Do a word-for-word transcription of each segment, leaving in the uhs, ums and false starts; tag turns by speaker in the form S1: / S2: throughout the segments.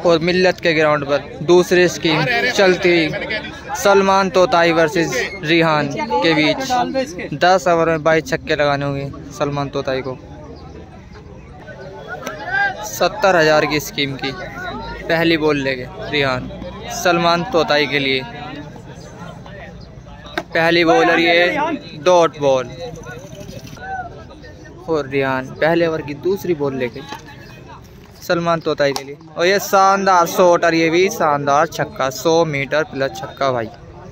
S1: और मिल्लत के ग्राउंड पर दूसरी स्कीम चलती सलमान तोताई वर्सेस रिहान के बीच। दस ओवर में बाईस छक्के लगाने होंगे सलमान तोताई को। सत्तर हजार की स्कीम की पहली बॉल लेंगे रिहान सलमान तोताई के लिए। पहली बॉलर ये डॉट बॉल और रिहान पहले ओवर की दूसरी बॉल लेके सलमान तोताई के लिए। और ये शानदार शॉट और ये भी शानदार छक्का, सौ मीटर प्लस छक्का भाई।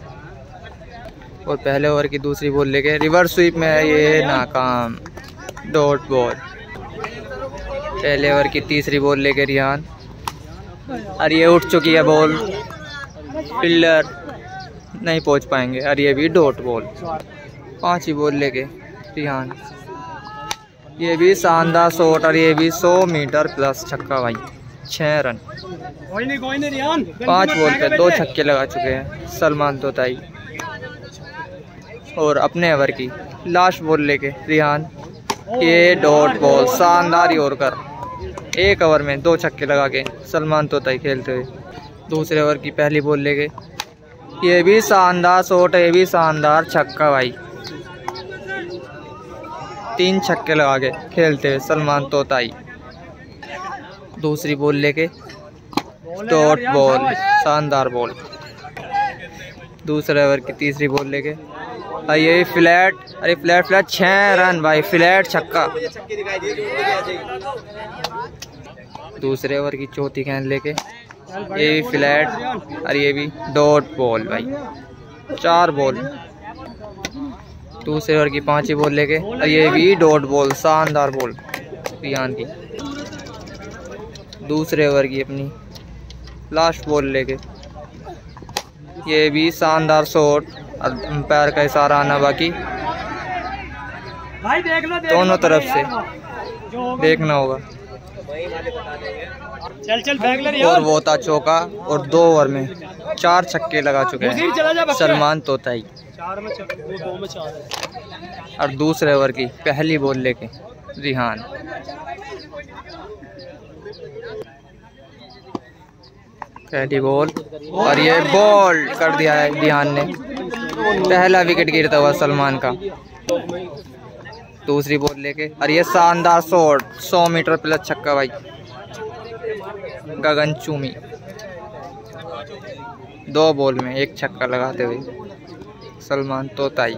S1: और पहले ओवर की दूसरी बॉल लेके रिवर्स स्वीप में है ये नाकाम, डॉट बॉल। पहले ओवर की तीसरी बॉल लेके रिहान और ये उठ चुकी है बॉल, फील्डर नहीं पहुंच पाएंगे और ये भी डॉट बॉल। पांचवी बॉल लेके रिहान, ये भी शानदार शॉट और ये भी सौ मीटर प्लस छक्का भाई, छः रन। पांच बॉल पे दो छक्के लगा चुके हैं सलमान तोताई। और अपने ओवर की लास्ट बॉल लेके रिहान, ये डॉट बॉल शानदार यॉर्कर। एक ओवर में दो छक्के लगा के सलमान तोताई खेलते हुए। दूसरे ओवर की पहली बॉल लेके ये भी शानदार शॉट, ये भी शानदार छक्का भाई। तीन छक्के लगा के खेलते हुए सलमान तोताई। दूसरी बॉल लेके डॉट बॉल, शानदार बॉल। दूसरे ओवर की तीसरी बॉल लेके ये फ्लैट, अरे फ्लैट फ्लैट छः रन भाई, फ्लैट छक्का। दूसरे ओवर की चौथी गेंद लेके ये भी फ्लैट और ये भी डॉट बॉल भाई, चार बॉल। दूसरे ओवर की पांचवी बॉल लेके और ये भी डॉट बॉल, शानदार बॉल रिहान की। दूसरे ओवर की अपनी लास्ट बॉल लेके ये भी शानदार शॉट और अंपायर का इशारा आना बाकी। दोनों तरफ से देखना होगा।
S2: चल चल
S1: और वो था चौका और दो ओवर में चार छक्के लगा चुके हैं सलमान तोताई। और दूसरे ओवर की पहली बॉल लेके रिहान, पहली बॉल और ये बॉल कर दिया है रिहान ने। पहला विकेट गिरता हुआ सलमान का। दूसरी बॉल लेके और ये शानदार शॉट, सौ मीटर प्लस छक्का भाई, गगन चूमी। दो बॉल में एक छक्का लगाते हुए सलमान तोताई।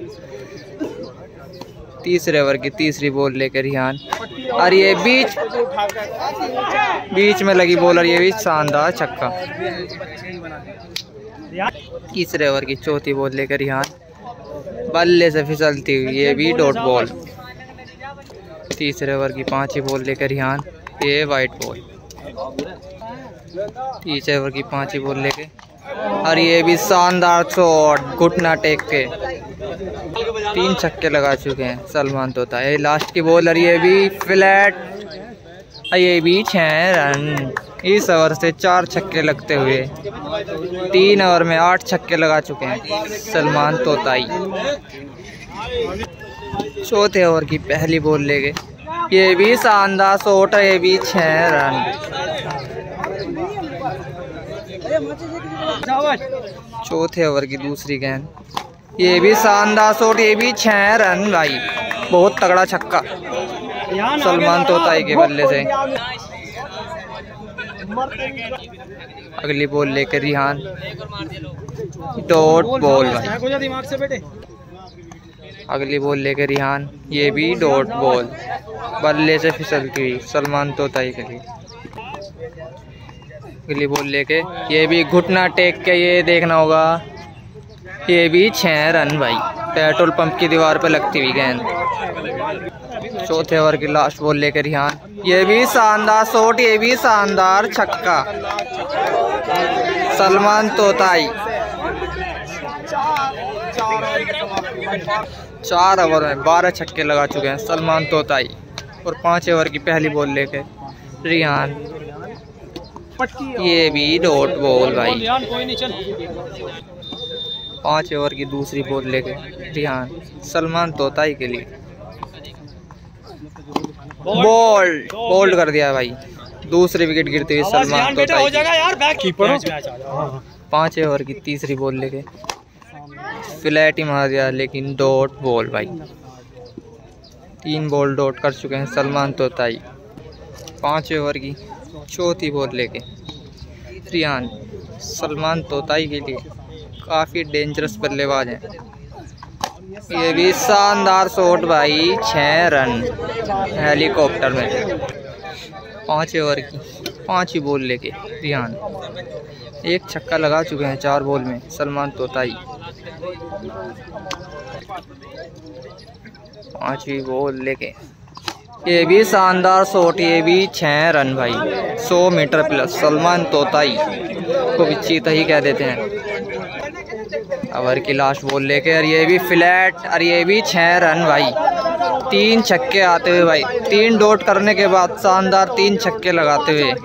S1: तीसरे ओवर की तीसरी बॉल लेकर रिहान और ये बीच बीच में लगी बॉल और ये भी शानदार छक्का। तीसरे ओवर की चौथी बॉल लेकर रिहान, बल्ले से फिसलती हुई ये भी डॉट बॉल। तीसरे ओवर की पांचवी बॉल लेकर रिहान, ये वाइट बॉल। तीसरे ओवर की पांचवी बॉल लेके और ये भी शानदार शॉट, घुटना टेक के। तीन छक्के लगा चुके हैं सलमान तोताई। लास्ट की बॉल और ये भी फ्लैट, ये भी छः रन। इस ओवर से चार छक्के लगते हुए तीन ओवर में आठ छक्के लगा चुके हैं सलमान तोताई। चौथे ओवर की पहली बॉल लेके ये भी शानदार शॉट, ये भी छः रन। चौथे ओवर की दूसरी गेंद, ये भी शानदार शॉट, ये भी छः रन भाई, बहुत तगड़ा छक्का सलमान तोताई के बल्ले से। अगली बॉल लेकर रिहान, डॉट बॉल भाई। अगली बॉल लेकर रिहान, ये भी डॉट बॉल, बल्ले से फिसलती हुई सलमान तोताई के लिए। अगली बॉल लेके ये भी घुटना टेक के, ये देखना होगा, ये भी छः रन भाई, पेट्रोल पंप की दीवार पे लगती हुई गेंद। चौथे ओवर की लास्ट बॉल लेकर रिहान, ये भी शानदार शॉट, ये भी शानदार छक्का सलमान तोताई। चार ओवर में बारह छक्के लगा चुके हैं सलमान तोताई। और पाँच ओवर की पहली बॉल लेके रिहान, ये भी डॉट बॉल भाई। पाँच ओवर की दूसरी बॉल लेके रिहान सलमान तोताई के लिए, बॉल बोल्ड कर दिया भाई, दूसरी विकेट गिरती हुई सलमान तोताई। पाँच ओवर की तीसरी बॉल लेके फ्लैट ही मार दिया, लेकिन डॉट बॉल भाई। तीन बॉल डॉट कर चुके हैं सलमान तोताई। पाँच ओवर की चौथी बॉल लेके रिहान सलमान तोताई के लिए काफ़ी डेंजरस बल्लेबाज हैं। ये भी शानदार शॉट भाई, छः रन हेलीकॉप्टर में। पाँच ओवर की पाँच ही बॉल लेके रिहान एक छक्का लगा चुके हैं चार बॉल में सलमान तोताई। पाँचवीं बॉल लेके ये भी शानदार शॉट, ये भी छः रन भाई। सौ मीटर प्लस सलमान तोताई को भी चीता ही कह देते हैं। ओवर की लास्ट बॉल लेके और ये भी फ्लैट और ये भी छः रन भाई। तीन छक्के आते हुए भाई, तीन डॉट करने के बाद शानदार तीन छक्के लगाते हुए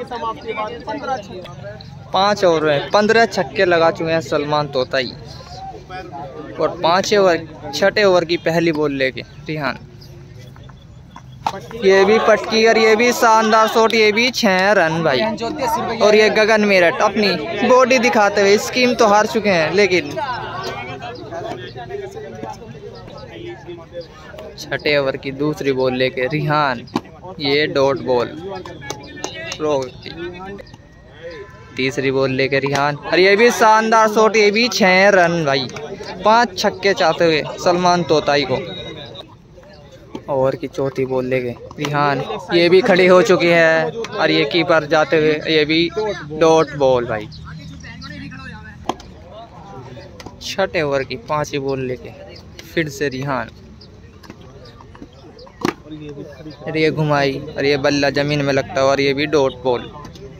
S1: पाँच ओवर में पंद्रह छक्के लगा चुके हैं सलमान तोताई। और पाँच ओवर छठे ओवर की पहली बॉल लेके रिहान ये भी पटकी और ये भी शानदार शॉट, ये भी छः रन भाई। और ये गगन मेरठ अपनी बॉडी दिखाते हुए स्कीम तो हार चुके हैं, लेकिन छठे ओवर की दूसरी बॉल लेके रिहान ये डॉट बॉल। तीसरी बॉल लेके रिहान और ये भी शानदार शॉट, ये भी छः रन भाई। पांच छक्के चाहते हुए सलमान तोताई को। ओवर की चौथी बॉल लेके रिहान ये भी खड़ी हो चुकी है और ये कीपर जाते हुए ये भी डॉट बॉल भाई। छठे ओवर की पांचवी बॉल लेके फिर से रिहान और ये घुमाई और ये बल्ला जमीन में लगता है और ये भी डॉट बॉल।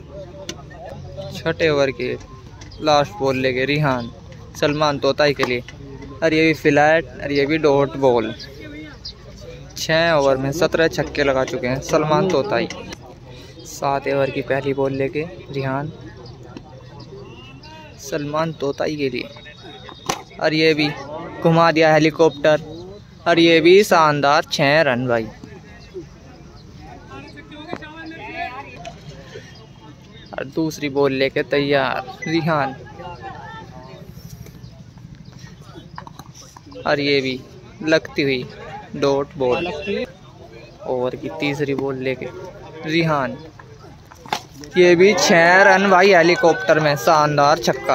S1: छठे ओवर के लास्ट बॉल लेके रिहान सलमान तोताई के लिए और ये भी फ्लैट और ये भी डॉट बॉल। छः ओवर में सत्रह छक्के लगा चुके हैं सलमान तोताई। सात ओवर की पहली बॉल लेके रिहान सलमान तोताई के लिए और ये भी घुमा दिया हेलीकॉप्टर और ये भी शानदार छः रन भाई। और दूसरी बॉल लेके तैयार रिहान और ये भी लगती हुई डॉट बॉल। ओवर की तीसरी बॉल लेके रिहान ये भी छः रन भाई हेलीकॉप्टर में, शानदार छक्का।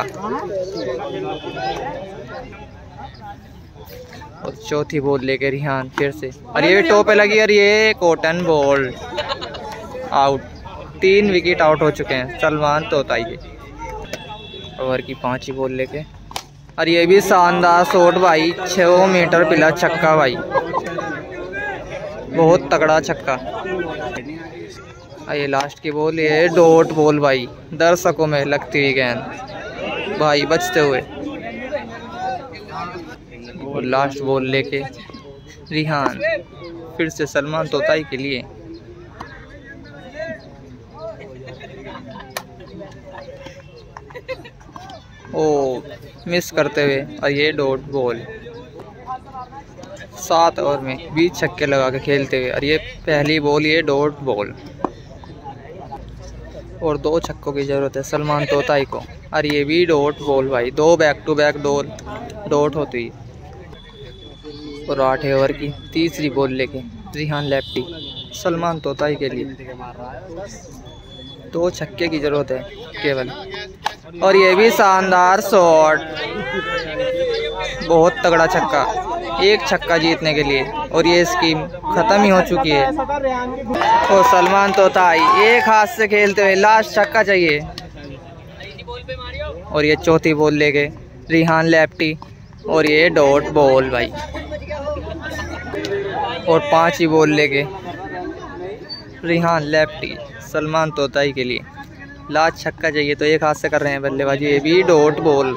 S1: और चौथी बॉल लेके रिहान फिर से और ये भी टॉप पे लगी और ये कॉटन बॉल आउट। तीन विकेट आउट हो चुके हैं सलमान तोताई के। ओवर की पांचवी बॉल लेके और ये भी शानदार शॉट भाई, छः मीटर पिला छक्का भाई, बहुत तगड़ा छक्का। ये लास्ट की बॉल ये डॉट बॉल भाई, दर्शकों में लगती हुई गेंद भाई बचते हुए। और लास्ट बॉल लेके रिहान फिर से सलमान तोताई के लिए ओ मिस करते हुए और ये डॉट बॉल। सात ओवर में बीस छक्के लगा के खेलते हुए और ये पहली बॉल ये डॉट बॉल। और दो छक्कों की ज़रूरत है सलमान तोताई को और ये भी डॉट बॉल भाई, दो बैक टू बैक दो डॉट होती। और आठ ओवर की तीसरी बॉल लेके रिहान लेफ्टी सलमान तोताई के लिए दो छक्के की ज़रूरत है केवल। और ये भी शानदार शॉट, बहुत तगड़ा छक्का, एक छक्का जीतने के लिए। और ये स्कीम ख़त्म ही हो चुकी है। और सलमान तोताई एक हाथ से खेलते हुए लास्ट छक्का चाहिए। और ये चौथी बॉल लेके रिहान लेफ्टी और ये डॉट बॉल भाई। और पांचवी बॉल लेके रिहान लेफ्टी सलमान तोताई के लिए लास्ट छक्का चाहिए, तो एक हाथ से कर रहे हैं बल्लेबाजी। ये भी डॉट बॉल।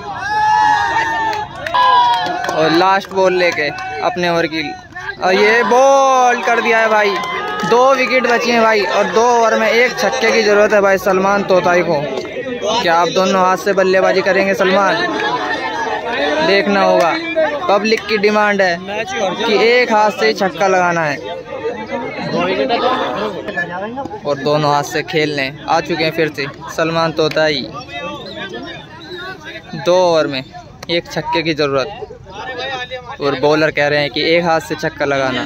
S1: और लास्ट बॉल लेके अपने ओवर की और ये बॉल कर दिया है भाई। दो विकेट बची हैं भाई और दो ओवर में एक छक्के की ज़रूरत है भाई सलमान तोताई को। क्या आप दोनों हाथ से बल्लेबाजी करेंगे सलमान? देखना होगा। पब्लिक की डिमांड है कि एक हाथ से छक्का लगाना है। और दोनों हाथ से खेलने आ चुके हैं फिर से सलमान तोताई। दो ओवर में एक छक्के की ज़रूरत और बॉलर कह रहे हैं कि एक हाथ से छक्का लगाना।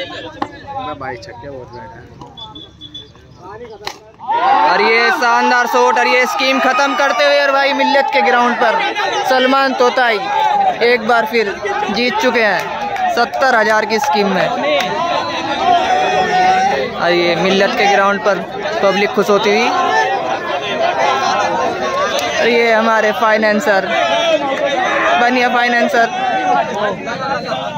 S1: और ये शानदार शॉट और ये स्कीम ख़त्म करते हुए और भाई मिल्लत के ग्राउंड पर सलमान तोताई एक बार फिर जीत चुके हैं सत्तर हज़ार की स्कीम में। और ये मिल्लत के ग्राउंड पर पब्लिक खुश होती हुई। और ये हमारे फाइनेंसर बनिया फाइनेंसर